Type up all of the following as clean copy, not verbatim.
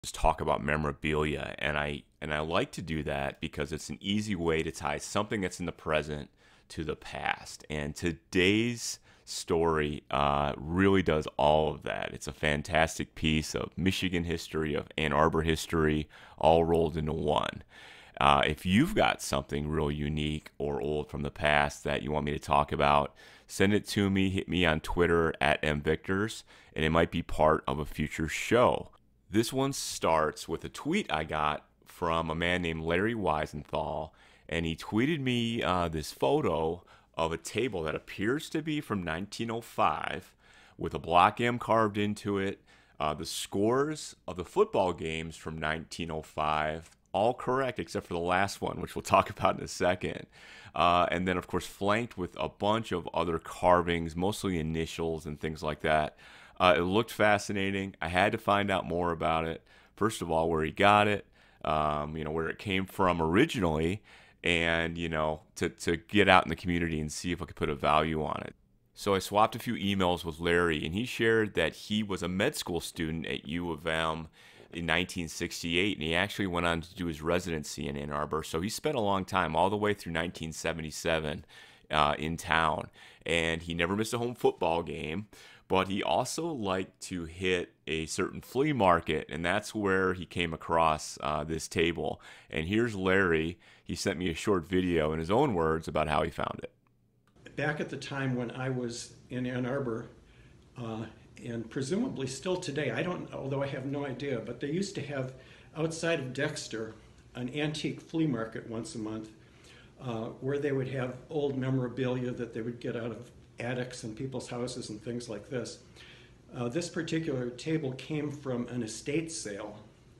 just talk about memorabilia, and I like to do that because it's an easy way to tie something that's in the present to the past. And today's story really does all of that. It's a fantastic piece of Michigan history, of Ann Arbor history, all rolled into one. If you've got something real unique or old from the past that you want me to talk about, send it to me. Hit me on Twitter at MVictors, and it might be part of a future show. This one starts with a tweet I got from a man named Larry Weisenthal, and he tweeted me this photo of a table that appears to be from 1905 with a block M carved into it, the scores of the football games from 1905, all correct except for the last one, which we'll talk about in a second. And then, of course, flanked with a bunch of other carvings, mostly initials and things like that. It looked fascinating. I had to find out more about it. First of all, where he got it, where it came from originally, and, to get out in the community and see if I could put a value on it. So I swapped a few emails with Larry, and he shared that he was a med school student at U of M in 1968, and he actually went on to do his residency in Ann Arbor. So he spent a long time, all the way through 1977, in town, and he never missed a home football game. But he also liked to hit a certain flea market, and that's where he came across this table. And here's Larry. He sent me a short video in his own words about how he found it. Back at the time when I was in Ann Arbor, and presumably still today, I don't, although I have no idea, but they used to have outside of Dexter an antique flea market once a month, where they would have old memorabilia that they would get out of attics in people's houses and things like this. This particular table came from an estate sale,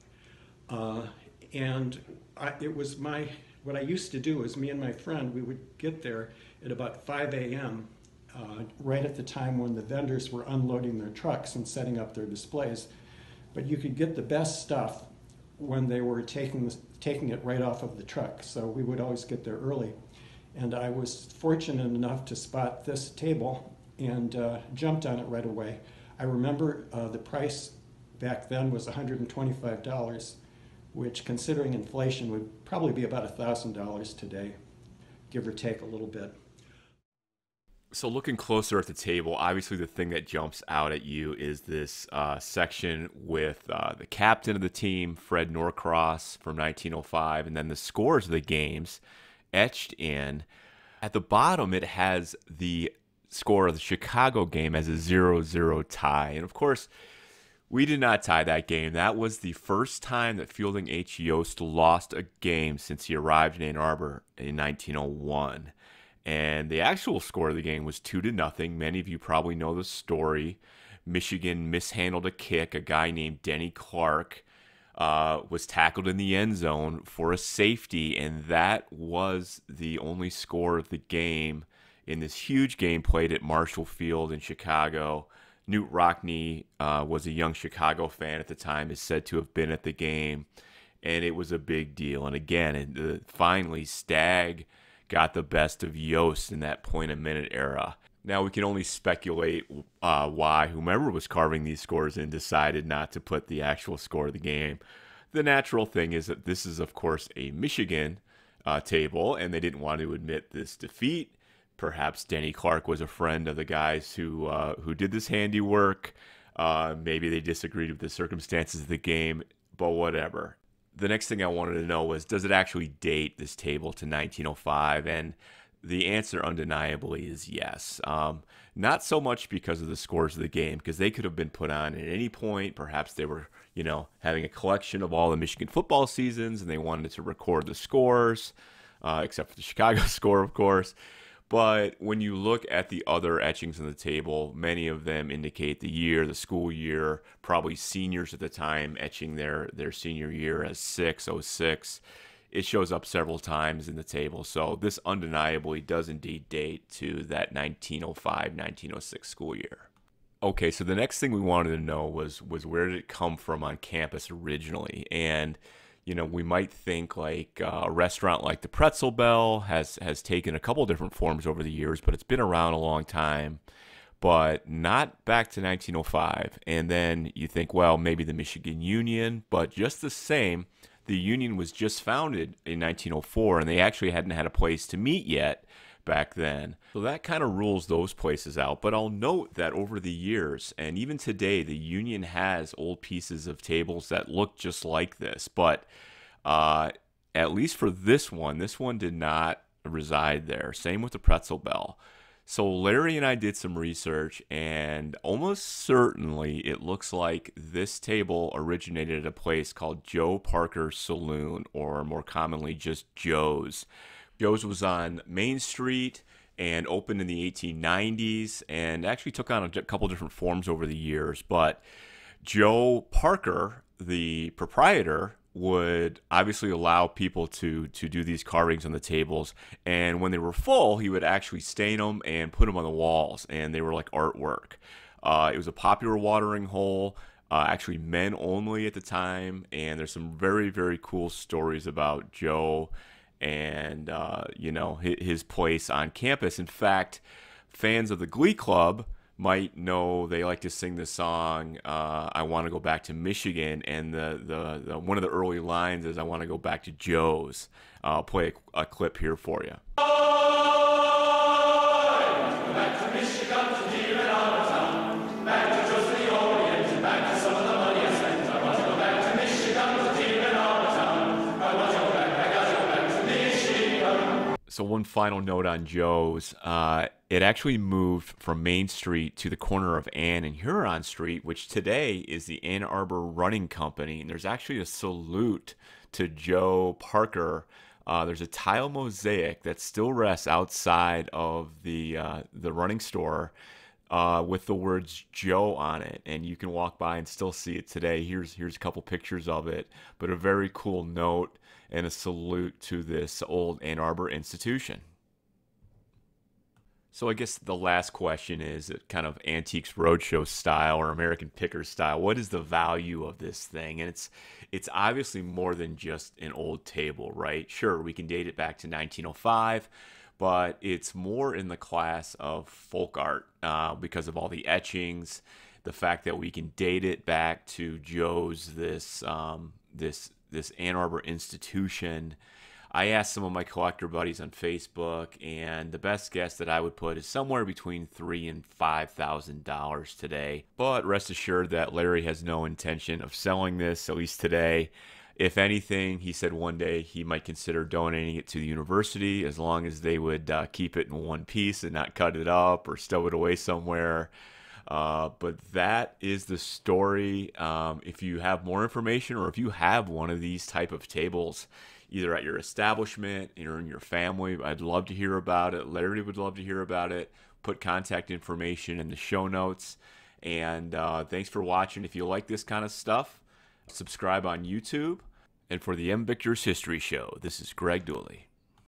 and what I used to do is me and my friend, we would get there at about 5 a.m., right at the time when the vendors were unloading their trucks and setting up their displays. But you could get the best stuff when they were taking it right off of the truck, so we would always get there early. And I was fortunate enough to spot this table and jumped on it right away. I remember the price back then was $125, which, considering inflation, would probably be about $1,000 today, give or take a little bit. So looking closer at the table, obviously the thing that jumps out at you is this section with the captain of the team, Fred Norcross, from 1905, and then the scores of the games etched in. At the bottom, it has the score of the Chicago game as a 0-0 tie. And of course, we did not tie that game. That was the first time that Fielding H. Yost lost a game since he arrived in Ann Arbor in 1901. And the actual score of the game was 2-0. Many of you probably know the story. Michigan mishandled a kick. A guy named Denny Clark was tackled in the end zone for a safety, and that was the only score of the game in this huge game played at Marshall Field in Chicago. Newt Rockne was a young Chicago fan at the time, is said to have been at the game, and it was a big deal. And again, finally, Stagg got the best of Yost in that point-a-minute era. Now, we can only speculate why whomever was carving these scores in decided not to put the actual score of the game. The natural thing is that this is, of course, a Michigan table, and they didn't want to admit this defeat. Perhaps Denny Clark was a friend of the guys who did this handiwork. Maybe they disagreed with the circumstances of the game, but whatever. The next thing I wanted to know was, does it actually date this table to 1905? And the answer undeniably is yes. Not so much because of the scores of the game, because they could have been put on at any point. Perhaps they were, having a collection of all the Michigan football seasons and they wanted to record the scores, except for the Chicago score, of course. But when you look at the other etchings on the table, many of them indicate the year, the school year, probably seniors at the time etching their senior year as 606. It shows up several times in the table. So this undeniably does indeed date to that 1905-1906 school year. Okay, so the next thing we wanted to know was where did it come from on campus originally? And we might think like a restaurant like the Pretzel Bell has taken a couple different forms over the years, but it's been around a long time. but not back to 1905. And then you think, well, maybe the Michigan Union, but just the same, the Union was just founded in 1904, and they actually hadn't had a place to meet yet back then. So that kind of rules those places out. But I'll note that over the years, and even today, the Union has old pieces of tables that look just like this. But at least for this one did not reside there. Same with the Pretzel Bell. So Larry and I did some research, and almost certainly it looks like this table originated at a place called Joe Parker's Saloon, or more commonly just Joe's. Joe's was on Main Street and opened in the 1890s, and actually took on a couple different forms over the years. But Joe Parker, the proprietor, would obviously allow people to do these carvings on the tables, and when they were full, he would actually stain them and put them on the walls, and they were like artwork. It was a popular watering hole, actually men only at the time, and there's some very, very cool stories about Joe and you know, his place on campus. In fact, fans of the Glee Club might know they like to sing the song "I Want to Go Back to Michigan," and the one of the early lines is "I want to go back to Joe's." I'll play a clip here for you. So one final note on Joe's. It actually moved from Main Street to the corner of Ann and Huron Street, which today is the Ann Arbor Running Company. And there's actually a salute to Joe Parker. There's a tile mosaic that still rests outside of the running store with the words Joe on it. And you can walk by and still see it today. Here's a couple pictures of it, but a very cool note and a salute to this old Ann Arbor institution. So I guess the last question is kind of Antiques Roadshow style or American Pickers style. What is the value of this thing? And it's obviously more than just an old table, right? Sure, we can date it back to 1905, but it's more in the class of folk art because of all the etchings, the fact that we can date it back to Joe's, this Ann Arbor institution. I asked some of my collector buddies on Facebook, and the best guess that I would put is somewhere between $3,000 and $5,000 today. But rest assured that Larry has no intention of selling this, at least today. If anything, he said one day he might consider donating it to the university, as long as they would keep it in one piece and not cut it up or stow it away somewhere. But that is the story. If you have more information, or if you have one of these type of tables, either at your establishment or in your family, I'd love to hear about it. Larry would love to hear about it. Put contact information in the show notes. And thanks for watching. If you like this kind of stuff, subscribe on YouTube. And for the MVictors History Show, this is Greg Dooley.